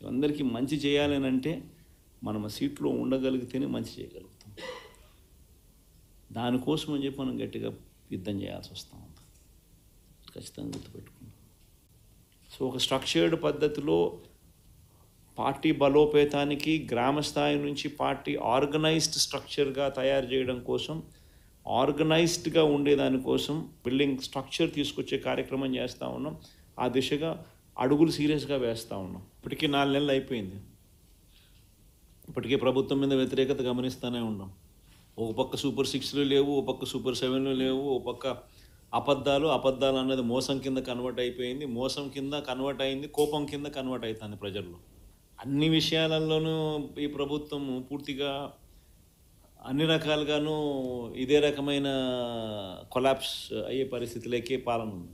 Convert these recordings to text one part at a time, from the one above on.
అందరికీ మంచి చేయాలని అంటే మనం ఆ సీట్లో ఉండగలిగితేనే మంచి చేయగలుగుతాం. దానికోసం అని చెప్పి మనం గట్టిగా యుద్ధం చేయాల్సి వస్తూ ఉంది. ఖచ్చితంగా గుర్తుపెట్టుకుంటాం. సో ఒక స్ట్రక్చర్డ్ పద్ధతిలో పార్టీ బలోపేతానికి గ్రామ స్థాయి నుంచి పార్టీ ఆర్గనైజ్డ్ స్ట్రక్చర్గా తయారు చేయడం కోసం, ఆర్గనైజ్డ్గా ఉండేదానికోసం బిల్డింగ్ స్ట్రక్చర్ తీసుకొచ్చే కార్యక్రమం చేస్తూ ఉన్నాం. ఆ దిశగా అడుగులు సీరియస్గా వేస్తూ ఉన్నాం. ఇప్పటికీ 4 నెలలు అయిపోయింది. ఇప్పటికే ప్రభుత్వం మీద వ్యతిరేకత గమనిస్తూనే ఉన్నాం. ఒక పక్క సూపర్ 6లు లేవు, ఒక పక్క సూపర్ 7లు లేవు, ఒక పక్క అబద్ధాలు అన్నది మోసం కింద కన్వర్ట్ అయిపోయింది. మోసం కింద కన్వర్ట్ అయింది, కోపం కింద కన్వర్ట్ అవుతుంది ప్రజల్లో. అన్ని విషయాలలోనూ ఈ ప్రభుత్వం పూర్తిగా అన్ని రకాలుగాను ఇదే రకమైన కొలాప్స్ అయ్యే పరిస్థితులకే పాలన ఉంది.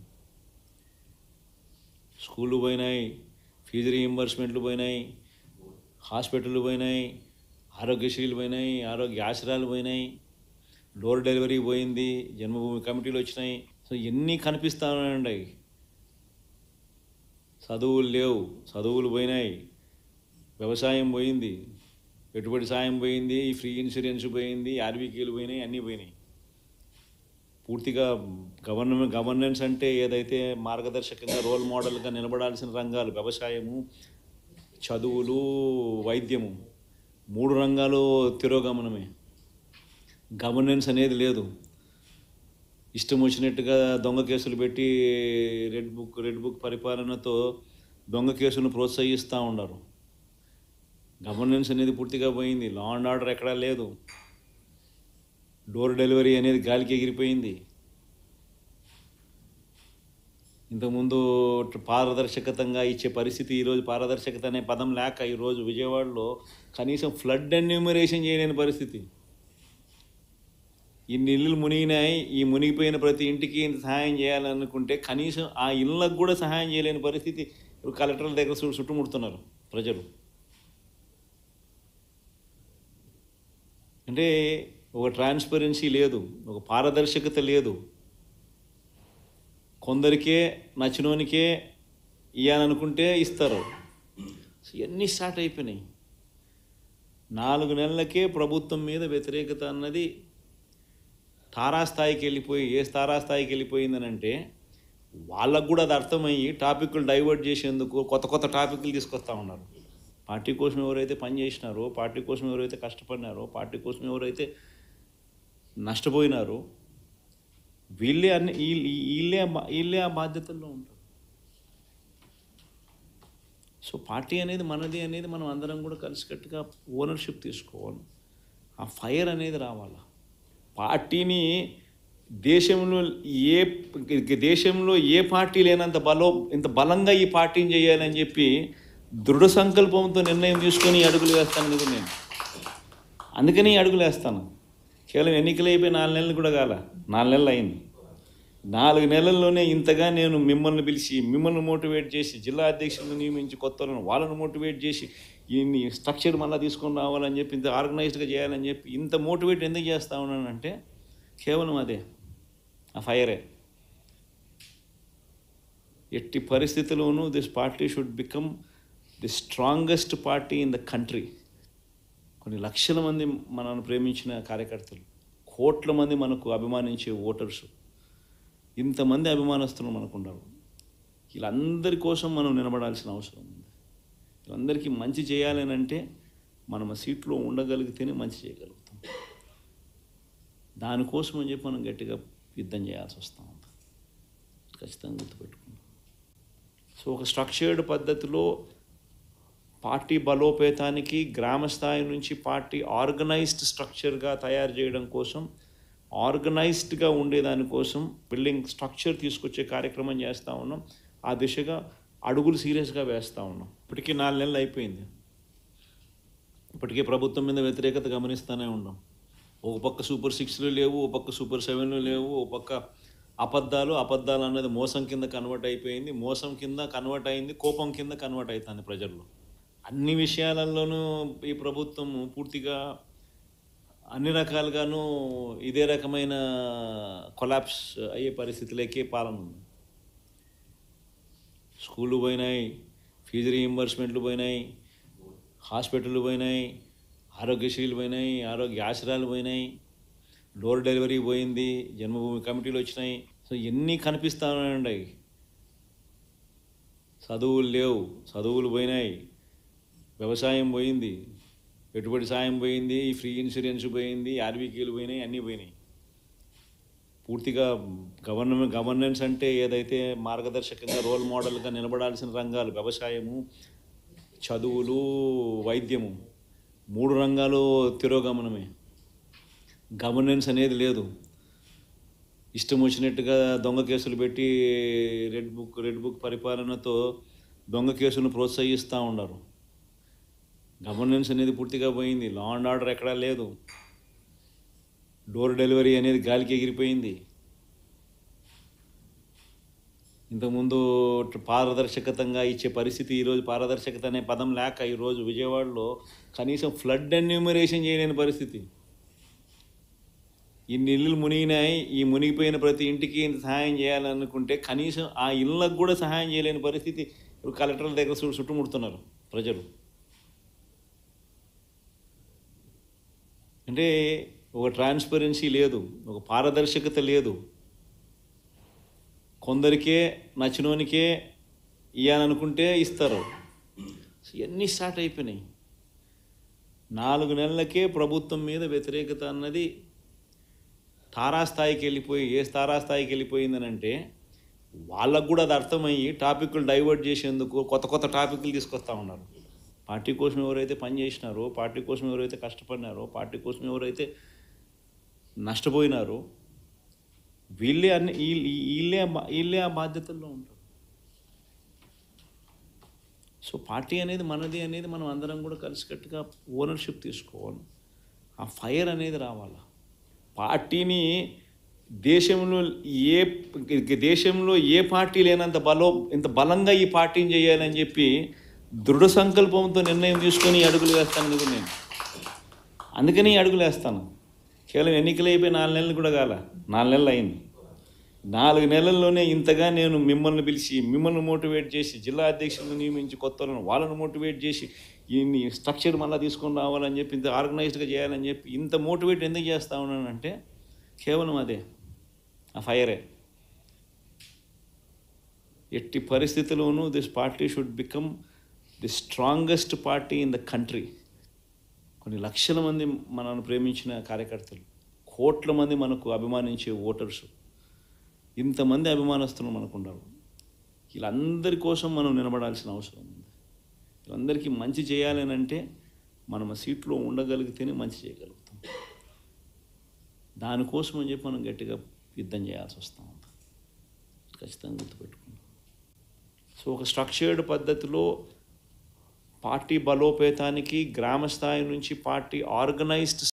స్కూళ్ళు పోయినాయి, ఫీజు రీయింబర్స్మెంట్లు పోయినాయి, హాస్పిటళ్ళు పోయినాయి, ఆరోగ్యశ్రీలు పోయినాయి, ఆరోగ్య ఆశ్రయాలు పోయినాయి, డోర్ డెలివరీ పోయింది, జన్మభూమి కమిటీలు వచ్చినాయి. సో ఎన్ని కనిపిస్తూ ఉన్నాయండి. చదువులు లేవు, చదువులు పోయినాయి, వ్యవసాయం పోయింది, పెట్టుబడి సాయం పోయింది, ఫ్రీ ఇన్సూరెన్స్ పోయింది, ఆర్బీకేలు పోయినాయి, అన్నీ పోయినాయి. పూర్తిగా గవర్నెన్స్ అంటే ఏదైతే మార్గదర్శకంగా రోల్ మోడల్గా నిలబడాల్సిన రంగాలు వ్యవసాయము, చదువులు, వైద్యము, 3 రంగాలు తిరోగమనమే. గవర్నెన్స్ అనేది లేదు. ఇష్టం వచ్చినట్టుగా దొంగ కేసులు పెట్టి రెడ్ బుక్ పరిపాలనతో దొంగ కేసులను ప్రోత్సహిస్తూ ఉన్నారు. గవర్నెన్స్ అనేది పూర్తిగా పోయింది. లా అండ్ ఆర్డర్ ఎక్కడా లేదు. డోర్ డెలివరీ అనేది గాలికి ఎగిరిపోయింది. ఇంతకుముందు పారదర్శకతంగా ఇచ్చే పరిస్థితి, ఈరోజు పారదర్శకత అనే పదం లేక ఈరోజు విజయవాడలో కనీసం ఫ్లడ్ ఎన్యూమరేషన్ చేయలేని పరిస్థితి. ఇన్ని ఇళ్ళు మునిగినాయి, ఈ మునిగిపోయిన ప్రతి ఇంటికి ఇంత సహాయం చేయాలనుకుంటే కనీసం ఆ ఇళ్ళకు కూడా సహాయం చేయలేని పరిస్థితి. ఇప్పుడు కలెక్టర్ల దగ్గర చుట్టుముడుతున్నారు ప్రజలు. అంటే ఒక ట్రాన్స్పరెన్సీ లేదు, ఒక పారదర్శకత లేదు. కొందరికే నచ్చినోనికే ఇవ్వాలనుకుంటే ఇస్తారు. ఇవన్నీ స్టార్ట్ అయిపోయినాయి. 4 నెలలకే ప్రభుత్వం మీద వ్యతిరేకత అన్నది తారాస్థాయికి వెళ్ళిపోయి, ఏ తారాస్థాయికి వెళ్ళిపోయిందని అంటే వాళ్ళకు కూడా అది అర్థమయ్యి టాపిక్లు డైవర్ట్ చేసేందుకు కొత్త టాపిక్లు తీసుకొస్తూ ఉన్నారు. పార్టీ కోసం ఎవరైతే పనిచేసినారో, పార్టీ కోసం ఎవరైతే కష్టపడినారో, పార్టీ కోసం ఎవరైతే నష్టపోయినారో వీళ్ళే ఆ బాధ్యతల్లో ఉంటారు. సో పార్టీ అనేది మనది అనేది మనం అందరం కూడా కలిసికట్టుగా ఓనర్షిప్ తీసుకోవాలి. ఆ ఫైర్ అనేది రావాలి. పార్టీని దేశంలో ఏ పార్టీ లేనంత ఇంత బలంగా ఈ పార్టీని చేయాలని చెప్పి దృఢ సంకల్పంతో నిర్ణయం తీసుకొని అడుగులు వేస్తాను ఇది నేను. అందుకని అడుగులు వేస్తాను. కేవలం ఎన్నికలు అయిపోయి 4 నెలలు కూడా కాల, 4 నెలలు అయింది. 4 నెలల్లోనే ఇంతగా నేను మిమ్మల్ని పిలిచి, మిమ్మల్ని మోటివేట్ చేసి, జిల్లా అధ్యక్షులను నియమించి, వాళ్ళను మోటివేట్ చేసి, ఈ స్ట్రక్చర్ మళ్ళీ తీసుకొని రావాలని చెప్పి, ఇంత ఆర్గనైజ్డ్గా చేయాలని చెప్పి ఇంత మోటివేట్ ఎందుకు చేస్తూ ఉన్నానంటే కేవలం అదే, ఆ ఫైరే. ఎట్టి పరిస్థితుల్లోనూ this party should become the strongest party in the country. కొన్ని లక్షల మంది మనల్ని ప్రేమించిన కార్యకర్తలు, కోట్ల మంది మనకు అభిమానించే ఓటర్సు, ఇంతమంది అభిమానస్తులు మనకు ఉన్నారు. వీళ్ళందరి కోసం మనం నిలబడాల్సిన అవసరం ఉంది. వీళ్ళందరికీ మంచి చేయాలని అంటే మనం ఆ సీట్లో ఉండగలిగితేనే మంచి చేయగలుగుతాం. దానికోసం అని చెప్పి మనం గట్టిగా యుద్ధం చేయాల్సి వస్తూ ఉంది. ఖచ్చితంగా గుర్తుపెట్టుకుంటాం. సో ఒక స్ట్రక్చర్డ్ పద్ధతిలో పార్టీ బలోపేతానికి గ్రామ స్థాయి నుంచి పార్టీ ఆర్గనైజ్డ్ స్ట్రక్చర్గా తయారు చేయడం కోసం, ఆర్గనైజ్డ్గా ఉండేదానికోసం బిల్డింగ్ స్ట్రక్చర్ తీసుకొచ్చే కార్యక్రమం చేస్తూ ఉన్నాం. ఆ దిశగా అడుగులు సీరియస్గా వేస్తూ ఉన్నాం. ఇప్పటికీ 4 నెలలు అయిపోయింది. ఇప్పటికే ప్రభుత్వం మీద వ్యతిరేకత గమనిస్తూనే ఉన్నాం. ఒక పక్క సూపర్ 6లు లేవు, ఒక పక్క సూపర్ 7లు లేవు, ఒక పక్క అబద్ధాలు అన్నది మోసం కింద కన్వర్ట్ అయిపోయింది. మోసం కింద కన్వర్ట్ అయింది, కోపం కింద కన్వర్ట్ అవుతుంది ప్రజల్లో. అన్ని విషయాలలోనూ ఈ ప్రభుత్వం పూర్తిగా అన్ని రకాలుగాను ఇదే రకమైన కొలాప్స్ అయ్యే పరిస్థితులకే పాలన ఉంది. స్కూళ్ళు పోయినాయి, ఫీజు రీయింబర్స్మెంట్లు పోయినాయి, హాస్పిటల్ పోయినాయి, ఆరోగ్యశ్రీలు పోయినాయి, ఆరోగ్య ఆశ్రయాలు పోయినాయి, డోర్ డెలివరీ పోయింది, జన్మభూమి కమిటీలు వచ్చినాయి. సో ఎన్ని కనిపిస్తానండి. చదువులు లేవు, చదువులు పోయినాయి, వ్యవసాయం పోయింది, పెట్టుబడి సాయం పోయింది, ఫ్రీ ఇన్సూరెన్స్ పోయింది, ఆర్బీకేలు పోయినాయి, అన్నీ పోయినాయి. పూర్తిగా గవర్నెన్స్ అంటే ఏదైతే మార్గదర్శకంగా రోల్ మోడల్గా నిలబడాల్సిన రంగాలు వ్యవసాయము, చదువులు, వైద్యము, 3 రంగాలు తిరోగమనమే. గవర్నెన్స్ అనేది లేదు. ఇష్టం వచ్చినట్టుగా దొంగ కేసులు పెట్టి రెడ్ బుక్ పరిపాలనతో దొంగ కేసులను ప్రోత్సహిస్తూ ఉన్నారు. గవర్నెన్స్ అనేది పూర్తిగా పోయింది. లా అండ్ ఆర్డర్ ఎక్కడా లేదు. డోర్ డెలివరీ అనేది గాలికి ఎగిరిపోయింది. ఇంతకుముందు పారదర్శకతంగా ఇచ్చే పరిస్థితి, ఈరోజు పారదర్శకత అనే పదం లేక ఈరోజు విజయవాడలో కనీసం ఫ్లడ్ ఎన్యూమరేషన్ చేయలేని పరిస్థితి. ఇన్ని ఇళ్ళు మునిగినాయి, ఈ మునిగిపోయిన ప్రతి ఇంటికి ఇంత సహాయం చేయాలనుకుంటే కనీసం ఆ ఇళ్ళకు కూడా సహాయం చేయలేని పరిస్థితి. ఇప్పుడు కలెక్టర్ల దగ్గర చుట్టుముడుతున్నారు ప్రజలు. అంటే ఒక ట్రాన్స్పరెన్సీ లేదు, ఒక పారదర్శకత లేదు. కొందరికే నచ్చినోనికే ఇవ్వాలనుకుంటే ఇస్తారు. ఇవన్నీ స్టార్ట్ అయిపోయినాయి. 4 నెలలకే ప్రభుత్వం మీద వ్యతిరేకత అన్నది తారాస్థాయికి వెళ్ళిపోయి, ఏ తారాస్థాయికి వెళ్ళిపోయిందని అంటే వాళ్ళకు కూడా అది అర్థమయ్యి టాపిక్లు డైవర్ట్ చేసేందుకు కొత్త టాపిక్లు తీసుకొస్తూ ఉన్నారు. పార్టీ కోసం ఎవరైతే పనిచేసినారో, పార్టీ కోసం ఎవరైతే కష్టపడినారో, పార్టీ కోసం ఎవరైతే నష్టపోయినారో వీళ్ళే ఆ బాధ్యతల్లో ఉంటారు. సో పార్టీ అనేది మనది అనేది మనం అందరం కూడా కలిసికట్టుగా ఓనర్షిప్ తీసుకోవాలి. ఆ ఫైర్ అనేది రావాలి. పార్టీని దేశంలో ఏ పార్టీ లేనంత ఇంత బలంగా ఈ పార్టీని చేయాలని చెప్పి దృఢ సంకల్పంతో నిర్ణయం తీసుకొని అడుగులు వేస్తాను నేను. అందుకని అడుగులు వేస్తాను. కేవలం ఎన్నికలు అయిపోయి 4 నెలలు కూడా కాల, 4 నెలలు అయింది. 4 నెలల్లోనే ఇంతగా నేను మిమ్మల్ని పిలిచి, మిమ్మల్ని మోటివేట్ చేసి, జిల్లా అధ్యక్షులను నియమించి, వాళ్ళను మోటివేట్ చేసి, ఈ స్ట్రక్చర్ మళ్ళీ తీసుకొని రావాలని చెప్పి, ఇంత ఆర్గనైజ్డ్గా చేయాలని చెప్పి ఇంత మోటివేట్ ఎందుకు చేస్తూ ఉన్నానంటే కేవలం అదే, ఆ ఫైరే. ఎట్టి పరిస్థితుల్లోనూ this party should become the strongest party in the country. కొన్ని లక్షల మంది మనల్ని ప్రేమించిన కార్యకర్తలు, కోట్ల మంది మనకు అభిమానించే ఓటర్సు, ఇంతమంది అభిమానస్తులు మనకు ఉన్నారు. వీళ్ళందరి కోసం మనం నిలబడాల్సిన అవసరం ఉంది. వీళ్ళందరికీ మంచి చేయాలని అంటే మనం ఆ సీట్లో ఉండగలిగితేనే మంచి చేయగలుగుతాం. దానికోసం అని చెప్పి మనం గట్టిగా యుద్ధం చేయాల్సి వస్తాం. ఖచ్చితంగా గుర్తుపెట్టుకుంటాం. సో ఒక స్ట్రక్చర్డ్ పద్ధతిలో పార్టీ బలోపేతానికి గ్రామ స్థాయి నుంచి పార్టీ ఆర్గనైజ్డ్